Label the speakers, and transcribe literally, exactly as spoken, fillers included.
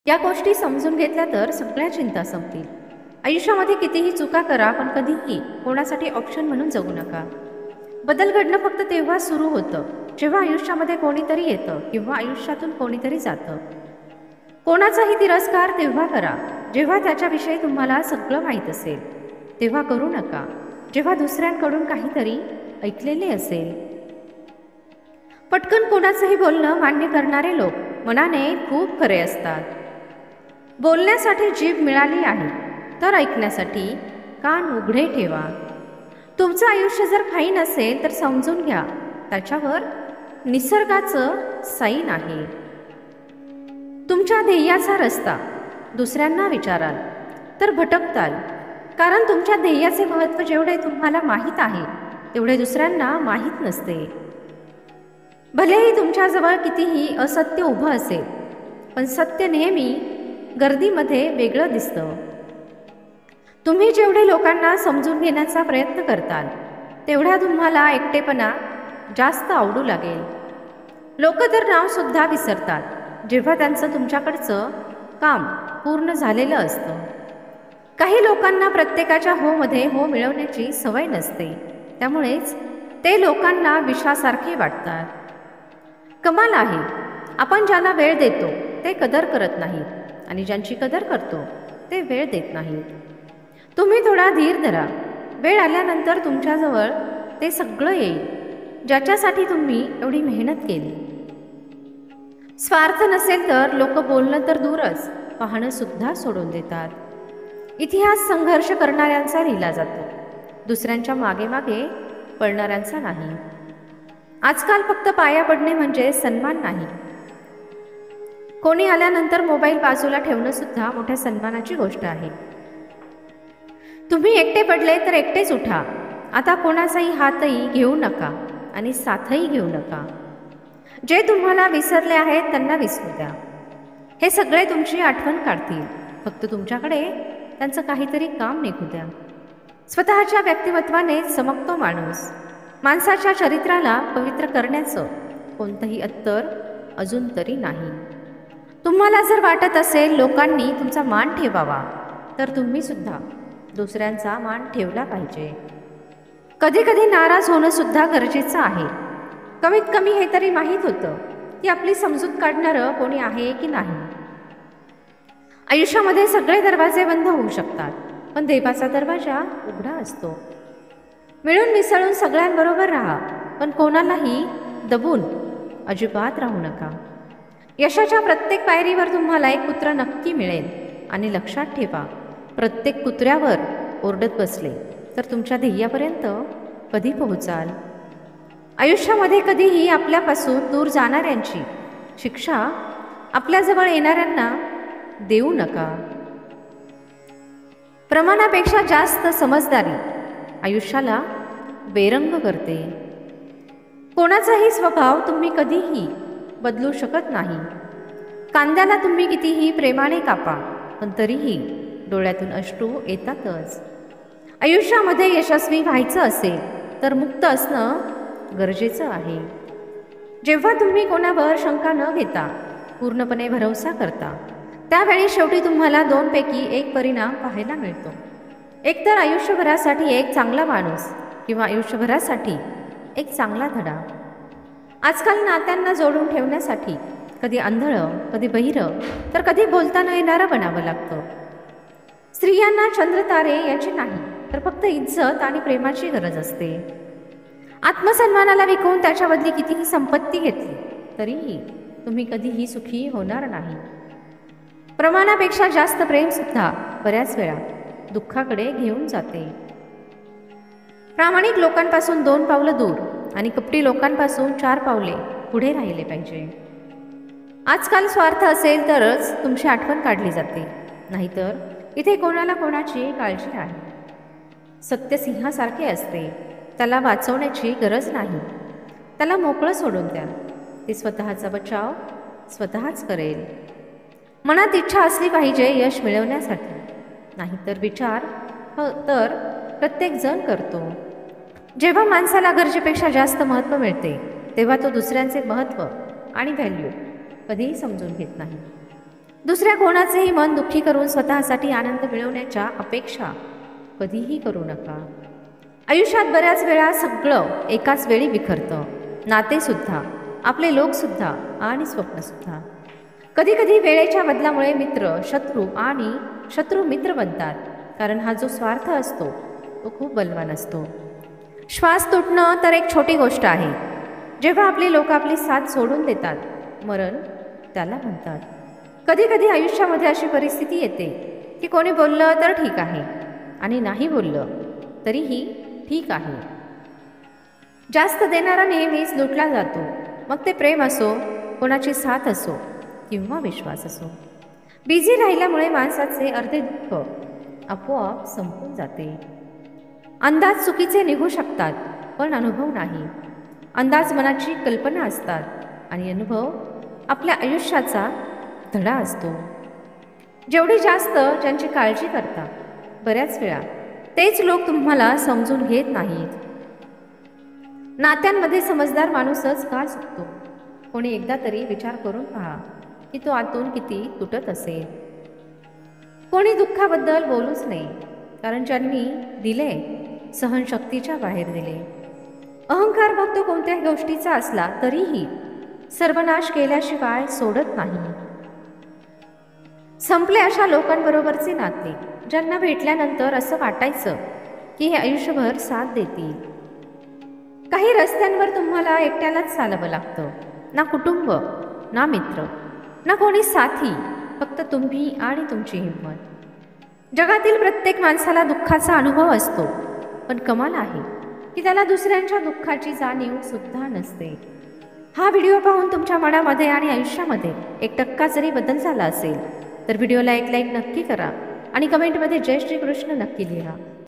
Speaker 1: या गोष्टी समजून घेतल्या तर सगळ्या चिंता संपतील. आयुष्यामध्ये कितीही चुका करा, पण कधीही कोणासाठी ऑप्शन म्हणून जगू नका. बदल घडणं फक्त तेव्हा सुरू होतं जेव्हा आयुष्यामध्ये कोणीतरी येतं किंवा आयुष्यातून कोणीतरी जातं. कोणाचाही तिरस्कार तेव्हा करा जेव्हा त्याच्याविषयी तुम्हाला सगळं माहीत असेल. तेव्हा करू नका जेव्हा दुसऱ्यांकडून काहीतरी ऐकलेले असेल. पटकन कोणाचंही बोलणं मान्य करणारे लोक मनाने खूप खरे असतात. बोलण्यासाठी जीभ मिळाली आहे तर ऐकण्यासाठी कान उघडे ठेवा. तुमचं आयुष्य जर फाईन असेल तर समजून घ्या, त्याच्यावर निसर्गाचं साईन आहे. तुमच्या ध्येयाचा रस्ता दुसऱ्यांना विचाराल तर भटकताल, कारण तुमच्या ध्येयाचे महत्त्व जेवढे तुम्हाला माहीत आहे तेवढे दुसऱ्यांना माहीत नसते. भलेही तुमच्याजवळ कितीही असत्य उभं असेल, पण सत्य नेहमी गर्दीमध्ये वेगळं दिसतं. तुम्ही जेवढे लोकांना समजून घेण्याचा प्रयत्न करताल तेवढ्या तुम्हाला एकटेपणा जास्त आवडू लागेल. लोक तर नावसुद्धा विसरतात जेव्हा त्यांचं तुमच्याकडचं काम पूर्ण झालेलं असतं. काही लोकांना प्रत्येकाच्या होमध्ये हो मिळवण्याची सवय नसते, त्यामुळेच ते लोकांना विषासारखे वाटतात. कमाल आहे, आपण ज्यांना वेळ देतो ते कदर करत नाहीत आणि ज्यांची कदर करतो ते वेळ देत नाहीत. तुम्ही थोडा धीर धरा. वेळ आल्यानंतर तुमच्याजवळ ते सगळं येईल ज्याच्यासाठी तुम्ही एवढी मेहनत केली. स्वार्थ नसेल तर लोक बोलणं तर दूरच, पाहणं सुद्धा सोडून देतात. इतिहास संघर्ष करणाऱ्यांचा लिहिला जातो, दुसऱ्यांच्या मागे मागे पळणाऱ्यांचा नाही. आजकाल फक्त पाया पडणे म्हणजे सन्मान नाही. कोणी आल्यानंतर मोबाईल बाजूला ठेवणं सुद्धा मोठ्या सन्मानाची गोष्ट आहे. तुम्ही एकटे पडले तर एकटेच उठा. आता कोणाचाही हातही घेऊ नका आणि साथही घेऊ नका. जे तुम्हाला विसरले आहेत त्यांना विसरू द्या. हे सगळे तुमची आठवण काढतील, फक्त तुमच्याकडे त्यांचं काहीतरी काम निघू द्या. स्वतःच्या व्यक्तिमत्वाने चमकतो माणूस. माणसाच्या चरित्राला पवित्र करण्याचं कोणतंही अत्तर अजून तरी नाही. तुम्हाला जर वाटत असेल लोकांनी तुमचा मान ठेवावा, तर तुम्ही सुद्धा दुसऱ्यांचा मान ठेवला पाहिजे. कधी कधी नाराज होणं सुद्धा गरजेचं आहे. कमीत कमी हे तरी माहीत होतं की आपली समजूत काढणारं कोणी आहे की नाही. आयुष्यामध्ये सगळे दरवाजे बंद होऊ शकतात, पण देवाचा दरवाजा उघडा असतो. मिळून मिसळून सगळ्यांबरोबर राहा, पण कोणालाही दबून अजिबात राहू नका. यशाच्या प्रत्येक पायरीवर तुम्हाला एक कुत्रा नक्की मिळेल, आणि लक्षात ठेवा, प्रत्येक कुत्र्यावर ओरडत बसले तर तुमच्या ध्येयापर्यंत कधी पोहोचाल. आयुष्यामध्ये कधीही आपल्यापासून दूर जाणाऱ्यांची शिक्षा आपल्याजवळ येणाऱ्यांना देऊ नका. प्रमाणापेक्षा जास्त समजदारी आयुष्याला बेरंग करते. कोणाचाही स्वभाव तुम्ही कधीही बदलू शकत नाही. कांद्याला तुम्ही कितीही प्रेमाने कापा, पण तरीही डोळ्यातून अश्रू येतातच. आयुष्यामध्ये यशस्वी व्हायचं असेल तर मुक्त असणं गरजेचं आहे. जेव्हा तुम्ही कोणावर शंका न घेता पूर्णपणे भरवसा करता, त्यावेळी शेवटी तुम्हाला दोनपैकी एक परिणाम पाहायला मिळतो. एकतर आयुष्यभरासाठी एक चांगला माणूस, किंवा आयुष्यभरासाठी एक चांगला धडा. आजकाल नात्यांना जोडून ठेवण्यासाठी कधी आंधळं, कधी बहिरं, तर कधी बोलता न येणारं बनावं लागतं. स्त्रियांना चंद्रतारे याची नाही, तर फक्त इज्जत आणि प्रेमाची गरज असते. आत्मसन्मानाला विकून त्याच्या बदली कितीही संपत्ती घेतली तरीही तुम्ही कधीही सुखी होणार नाही. प्रमाणापेक्षा जास्त प्रेम सुद्धा बऱ्याच वेळा दुःखाकडे घेऊन जाते. प्रामाणिक लोकांपासून दोन पावलं दूर आणि कपटी लोकांपासून चार पावले पुढे राहिले पाहिजे. आजकाल स्वार्थ असेल तरच तुमची आठवण काढली जाते, नाहीतर इथे कोणाला कोणाची काळजी आहे. सत्य सिंहासारखे असते, त्याला वाचवण्याची गरज नाही. त्याला मोकळं सोडून द्या, ते स्वतःचा बचाव स्वतःच करेल. मनात इच्छा असली पाहिजे यश मिळवण्यासाठी, नाहीतर विचार तर प्रत्येकजण करतो. जेव्हा माणसाला गरजेपेक्षा जास्त महत्त्व मिळते तेव्हा तो दुसऱ्यांचे महत्त्व आणि व्हॅल्यू कधीही समजून घेत नाही. दुसऱ्या कोणाचेही मन दुःखी करून स्वतःसाठी आनंद मिळवण्याच्या अपेक्षा कधीही करू नका. आयुष्यात बऱ्याच वेळा सगळं एकाच वेळी बिखरतं, नातेसुद्धा, आपले लोकसुद्धा आणि स्वप्नसुद्धा. कधी कधी वेळेच्या बदलामुळे मित्र शत्रू आणि शत्रू मित्र बनतात, कारण हा जो स्वार्थ असतो तो खूप बलवान असतो. श्वास तुटणं तर एक छोटी गोष्ट आहे. जेव्हा आपली लोक आपली साथ सोडून देतात, मरण त्याला म्हणतात. कधी कधी आयुष्यामध्ये अशी परिस्थिती येते की कोणी बोललं तर ठीक आहे आणि नाही बोललं तरीही ठीक आहे. जास्त देणारा नेहमीच लुटला जातो, मग ते प्रेम असो, कोणाची साथ असो किंवा विश्वास असो. बिझी राहिल्यामुळे माणसाचे अर्धे दुःख आपोआप संपून जाते. अंदाज चुकीचे निघू शकतात, पण अनुभव नाही. अंदाज मनाची कल्पना असतात आणि अनुभव आपल्या आयुष्याचा धडा असतो. जेवढी जास्त ज्यांची काळजी करता, बऱ्याच वेळा तेच लोक तुम्हाला समजून घेत नाहीत. नात्यांमध्ये समजदार माणूसच का चुकतो? कोणी एकदा तरी विचार करून पहा की तो आतून किती तुटत असेल. कोणी दुःखाबद्दल बोलूच नाही, कारण ज्यांनी दिले सहनशक्तीच्या बाहेर दिले. अहंकार मग तो कोणत्याही गोष्टीचा असला तरीही सर्वनाश केल्याशिवाय सोडत नाही. संपले अशा लोकांबरोबरचे नाते, ज्यांना भेटल्यानंतर असं वाटायचं की हे आयुष्यभर साथ देतील. काही रस्त्यांवर तुम्हाला एकट्यालाच चालावं लागतं. ना कुटुंब, ना मित्र, ना कोणी साथी, फक्त तुम्ही आणि तुमची हिंमत. जगातील प्रत्येक माणसाला दुःखाचा अनुभव असतो, पण कमाल आहे की त्याला दुसऱ्यांच्या दुःखाची जाणीव सुद्धा नसते. हा व्हिडिओ पाहून तुमच्या मनामध्ये आणि आयुष्यामध्ये एक टक्का जरी बदल झाला असेल तर व्हिडिओला एक लाईक नक्की करा आणि कमेंटमध्ये जय श्रीकृष्ण नक्की लिहा.